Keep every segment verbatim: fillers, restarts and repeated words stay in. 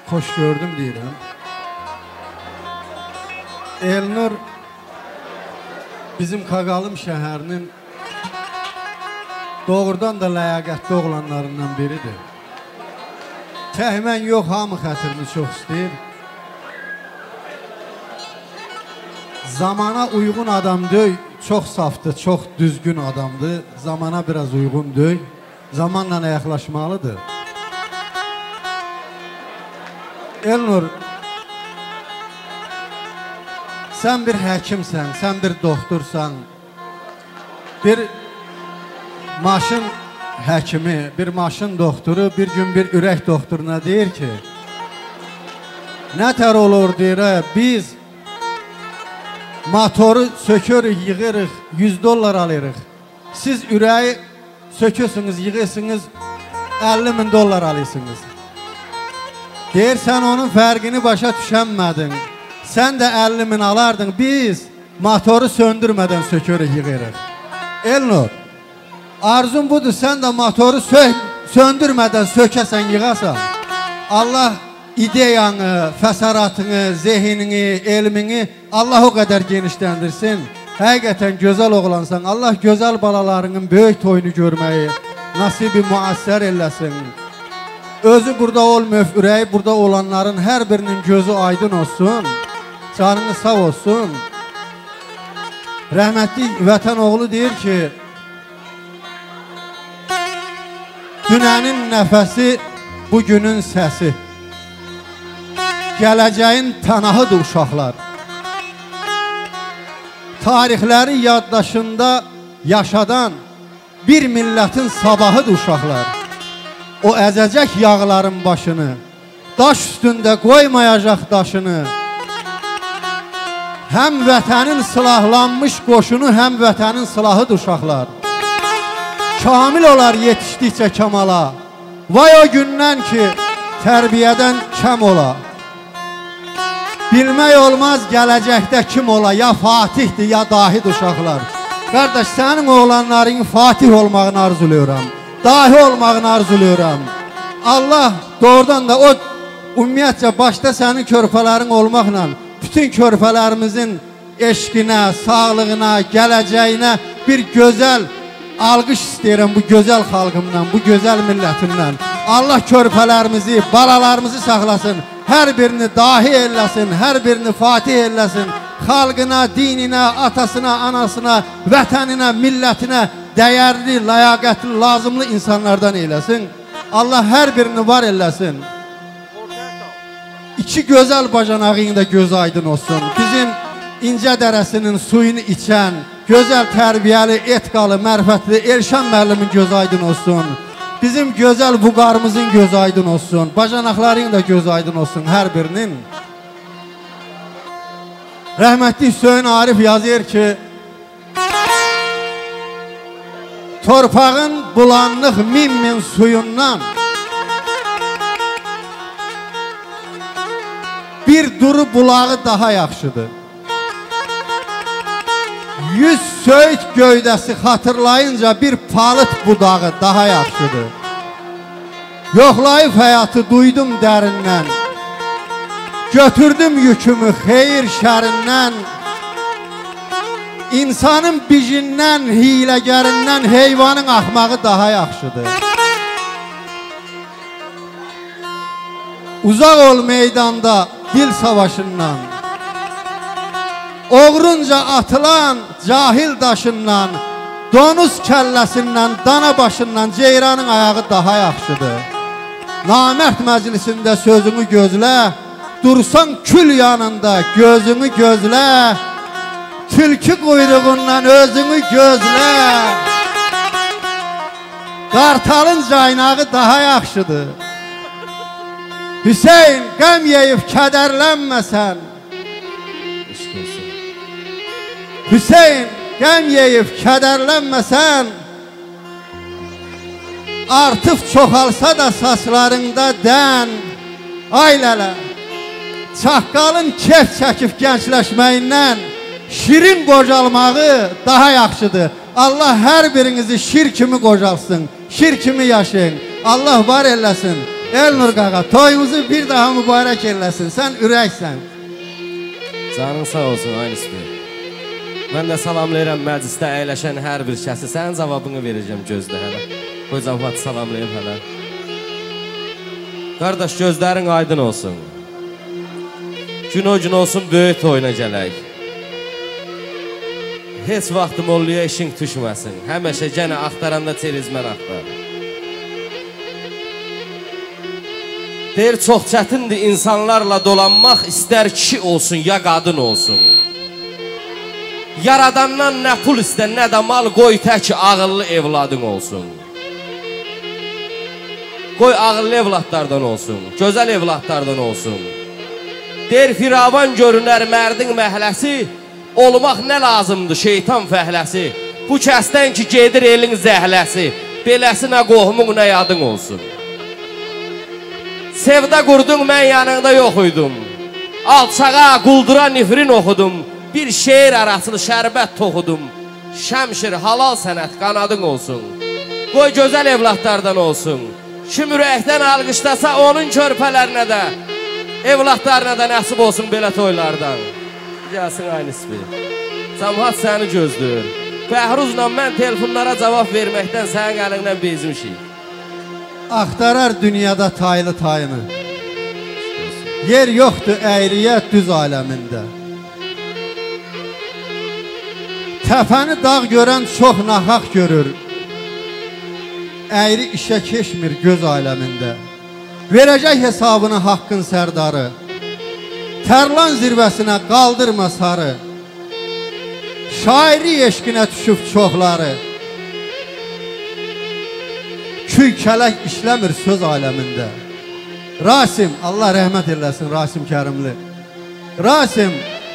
xoş gördüm deyirəm. Elnur bizim Kaqalım şəhərinin doğrudan da ləyaqətli oğlanlarından biridir. Təhmən yox, hamı xətrini çox istəyir. Zamana uyğun adam deyil, çox safdır, çox düzgün adamdır. Zamana biraz uyğun deyil, zamanla yaxlaşmalıdır. Elnur, sən bir həkimsən, sən bir doktorsan, bir maşın həkimi, bir maşın doktoru bir gün bir ürək doktoruna deyir ki, nətər olur deyir, biz motoru sökürük, yığırıq, yüz dollar alırıq. Siz ürəyi sökürsünüz, yığırsınız, əlli min dollar alırsınız. Deyir, sən onun fərqini başa düşənmədin. Sən də əlli min alardın, biz motoru söndürmədən sökürük, yığırıq. Elnur, arzun budur, sən də motoru sö söndürmədən sökəsən, yığasan. Allah ideyanı, fəsaratını, zehinini, elmini Allah o qədər genişləndirsin. Həqiqətən gözəl oğlansan. Allah gözəl balalarının böyük toyunu görməyi nasibi müəssər eləsin. Özü burada olmayıb, ürəyi burada olanların hər birinin gözü aydın olsun. Canını sağ olsun. Rəhmətli Vətən oğlu deyir ki, dünənin nəfəsi, bugünün səsi. Gələcəyin tanahıdır uşaqlar. Tarixləri yaddaşında yaşadan bir millətin sabahıdır uşaqlar. O əzəcək yağların başını, daş üstündə qoymayacaq daşını. Həm vətənin silahlanmış qoşunu, həm vətənin silahıdır uşaqlar. Kamil olar yetişdikcə kamala. Vay o gündən ki, tərbiyədən kəm ola. Bilmək olmaz gələcəkdə kim ola, ya Fatihdir, ya Dahid uşaqlar. Qardaş, sənin oğlanların Fatih olmağını arzuluyorum, dahi olmağını arzuluyorum. Allah doğrudan da o ümumiyyətcə başda sənin körpələrin olmaqla bütün körpələrimizin eşqinə, sağlığına, gələcəyinə bir gözəl alqış istəyirəm bu gözəl xalqımdan, bu gözəl millətimdən. Allah körpələrimizi, balalarımızı saxlasın, hər birini dahi eləsin, hər birini Fatih eləsin. Xalqına, dininə, atasına, anasına, vətəninə, millətinə dəyərli, ləyaqətli, lazımlı insanlardan eləsin. Allah hər birini var eləsin. İki gözəl bacanağın da göz aydın olsun. Bizim İncə dərəsinin suyunu içən, gözəl tərbiyəli, etqalı, mərfətli Elşan müəllimin göz aydın olsun. Bizim gözəl buqarımızın göz aydın olsun. Bacanaqların da göz aydın olsun hər birinin. Rəhmətli Hüseyin Arif yazır ki, torpağın bulanlıq min min suyundan bir duru bulağı daha yaxşıdır. Yüz söyüd göydəsi xatırlayınca bir palıt budağı daha yaxşıdır. Yoxlayıb həyatı duydum dərindən, götürdüm yükümü xeyir şərindən. İnsanın bicindən, hiləgərindən heyvanın axmağı daha yaxşıdır. Uzaq ol meydanda dil savaşından, oğrunca atılan cahil daşından, donuz kəlləsindən, dana başından ceyranın ayağı daha yaxşıdır. Namərd məclisində sözünü gözlə, dursan kül yanında gözünü gözlə, tülkü quyruğundan özünü gözlə. Qartalın caynağı daha yaxşıdır. Hüseyin, qəm yeyib kədərlənməsən. Hüseyin, qəm yeyib kədərlənməsən, artıq çoxalsa da saçlarında dən. Ailələ, çaqqalın kef çəkib gəncləşməyindən şirin qocalmağı daha yaxşıdır. Allah hər birinizi şir kimi qocalsın, şir kimi yaşayın. Allah var eləsin. Elnur qaqa, toyumuzu bir daha mübarək eləsin. Sən ürəksən. Canın sağ olsun, aynısı. Mən də salamlayıram məclisdə əyləşən hər bir şəxsi. Sənin cavabını verəcəm gözlə hələ. Qoy cavabı salamlayım hələ. Qardaş, gözlərin aydın olsun. Gün o gün olsun, böyük toyuna gələk. Heç vaxtım olluya işin düşməsin. Həməşə gənə axtaranda çerizmən axtar. Deyir, çox çətindir insanlarla dolanmaq, istər kişi olsun, ya qadın olsun. Yaradandan nə pul istər, nə də mal, qoy tək ağıllı evladın olsun. Qoy ağıllı evladlardan olsun, gözəl evladlardan olsun. Deyir, firavan görünər mərdin məhləsi, olmaq nə lazımdır şeytan fəhləsi. Bu kəsdən ki, gedir elin zəhləsi, beləsi nə qohumun, nə yadın olsun. Sevda qurdun, mən yanında yox uydum. Alçağa, quldura nifrin oxudum. Bir şeir arasını şərbət toxudum. Şəmşir, halal sənət, qanadın olsun. Qoy gözəl evladlardan olsun. Kim ürəkdən alqışlasa onun körpələrinə də, evladlarına da nəsib olsun belə toylardan. Gəlsin aynısı bir. Cəmaat səni gözləyir. Bəhruzla mən telefonlara cavab verməkdən sənin əlindən bezmişik. Axtarar dünyada taylı tayını. Yer yoxdur əyriyyət düz aləmində. Təpəni dağ görən çox naxaq görür. Əyri işə keçmir göz aləmində. Verəcək hesabını haqqın sərdarı. Tərlan zirvəsinə qaldırma sarı. Şairi eşqinə düşüb çoxları. Küy kələk işləmir söz aləmində. Rasim, Allah rəhmət eləsin Rasim Kərimli. Rasim,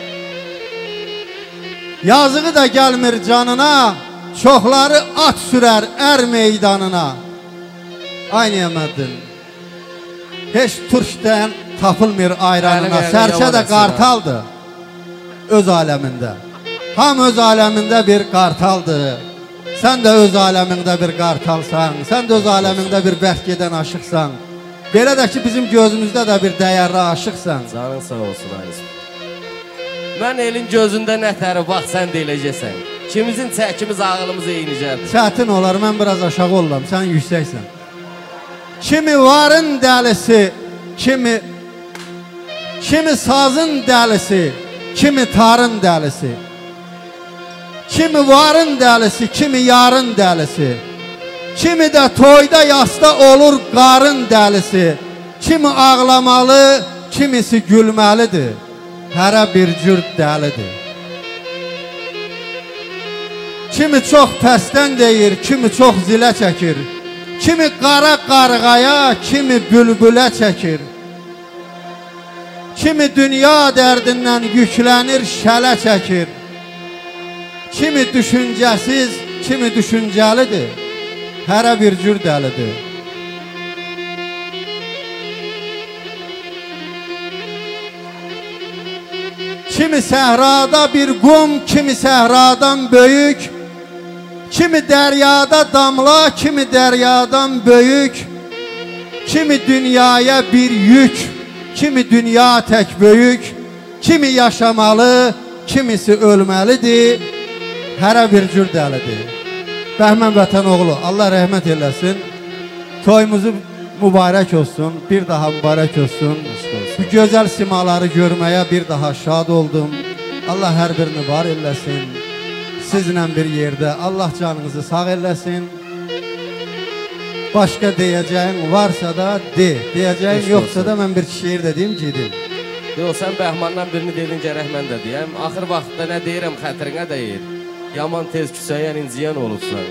yazığı da gəlmir canına, çoxları at sürər ər meydanına. Aynı əməddin. Heç turşdən tapılmır ayranına, sərçə də qartaldır öz aləmində. Ham öz aləmində bir qartaldır. Sən də öz aləmində bir qartalsan, sən də öz aləmində bir bərk gedən aşıqsan. Belə də ki, bizim gözümüzdə də bir dəyərli aşıqsan. Canın sağ olsun, aynısı. Mən elin gözündə nətəri, bax, sən deyiləcəksən. Kimizin çəkimiz, ağılımız eynicədir. Çətin olar, mən biraz aşağı olam, sən yüksəksən. Kimi varın dəlisi, kimi, kimi sazın dəlisi, kimi tarın dəlisi. Kimi varın dəlisi, kimi yarın dəlisi. Kimi də toyda yasta olur qarın dəlisi. Kimi ağlamalı, kimisi gülməlidir. Hərə bir cür dəlidir. Kimi çox pəstən deyir, kimi çox zilə çəkir. Kimi qara qarğaya, kimi bülbülə çəkir. Kimi dünya dərdindən yüklənir, şələ çəkir. Kimi düşüncəsiz, kimi düşüncəlidir. Hərə bir cür dəlidir. Kimi səhrada bir qum, kimi səhradan böyük. Kimi dəryada damla, kimi dəryadan böyük. Kimi dünyaya bir yük, kimi dünya tək böyük. Kimi yaşamalı, kimisi ölməlidir. Hərə bir cür dəlidir. Bəhmən Vətən oğlu, Allah rəhmət eləsin. Toyumuzu mübarək olsun, bir daha mübarək olsun. Bu gözəl simaları görməyə bir daha şad oldum. Allah hər birini var eləsin. Sizlə bir yerdə Allah canınızı sağ eləsin. Başqa deyəcəyim varsa da de. Deyəcəyim yoxsa da mən bir şiir dediyim gedim. Yox, sən Bəhmandan birini dedin, gərək mən də deyəm. Axır vaxtda nə deyirəm, xətrinə deyir. Yaman tez küsəyən, inciyən olubsan.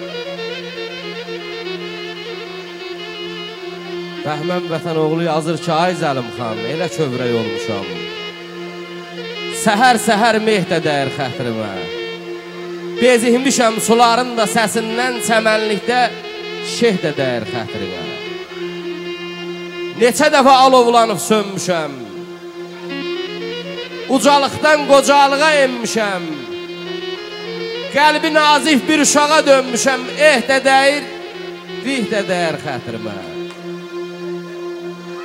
Bəhmən Vətən oğlu yazır ki, ay Zəlim xan, elə kövrək olmuşam. Səhər-səhər mehdə dəyir xətrimə. Bezihmişəm suların da səsindən, çəmənlikdə şeh də dəyir xətrimə. Neçə dəfə alovlanıb sönmüşəm. Ucalıqdan qocalığa enmişəm. Qəlbi nazih bir uşağa dönmüşəm. Eh də dəyir, vih də dəyir xətrimə.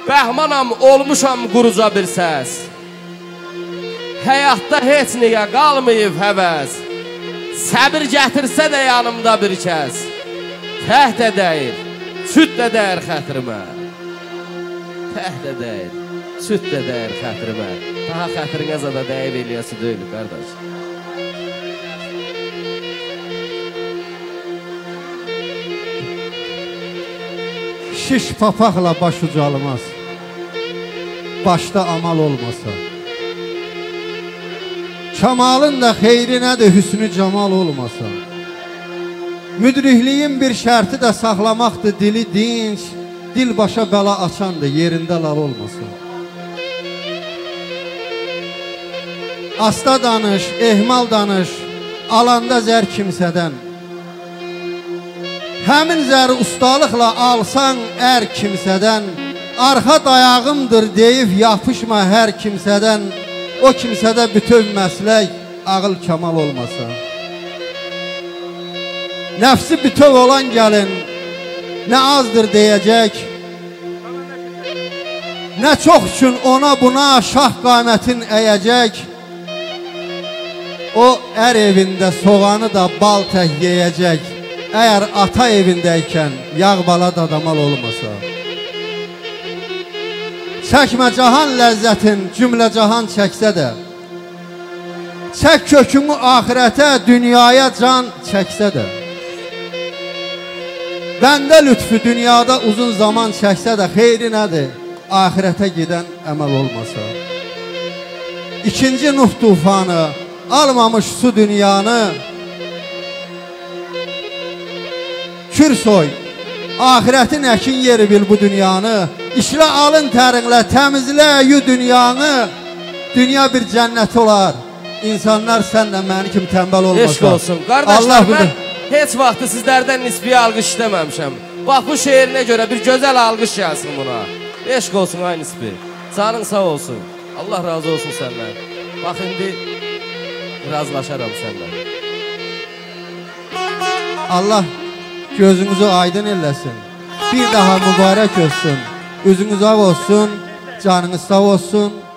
Bəhmanam olmuşam quruca bir səs. Həyatda heç niyə qalmayıb həvəs. Səbir gətirsə də yanımda bir kəs. Təh də dəyir, süd də dəyir xətrimə. Təh də dəyir, süd də dəyir xətrimə. Daha xətrinəzə də dəyib eləyəsi deyil, qardaş. Şiş papaqla baş ucalmaz, başda amal olmasa. Kamalın da xeyri nədir, hüsnü camal olmasa. Müdrikliyin bir şərti də saxlamaqdır dili dinç, dil başa bəla açandır, yerində lal olmasa. Asta danış, ehmal danış, alanda zər kimsədən. Həmin zəri ustalıqla alsan ər kimsədən, arxa dayağımdır deyib yapışma hər kimsədən, o kimsədə bütöv məslək, ağıl kamal olmasa. Nəfsi bütöv olan gəlin, nə azdır deyəcək, nə çox üçün ona buna şah qamətin əyəcək, o ər evində soğanı da bal tək yeyəcək, əgər ata evindəykən yağ bala dadamal olmasa. Çəkmə cahan ləzzətin cümlə cahan çəksə də, çək kökümü ahirətə, dünyaya can çəksə də, bəndə lütfü dünyada uzun zaman çəksə də, xeyri nədir, ahirətə gedən əməl olmasa. İkinci Nuh tufanı, almamış su dünyanı, kür soy, ahirətin əkin yeri bil bu dünyanı, işlə alın tərinlə, təmizlə yu dünyanı, dünya bir cənnət olar, insanlar sən də məni kimi tənbəl olmasa. Eşq olsun, qardaşlar, mən heç vaxtı sizlərdən nisbiyə alqış istəməmişəm. Bax, bu şeirinə görə bir gözəl alqış gəlsin buna. Eşq olsun, ay nisbi, canın sağ olsun, Allah razı olsun səndən. Bax, indi razılaşaram səndən. Allah gözünüzü aydın eləsin, bir daha mübarək olsun, üzünüz ağ olsun, canınız sağ olsun.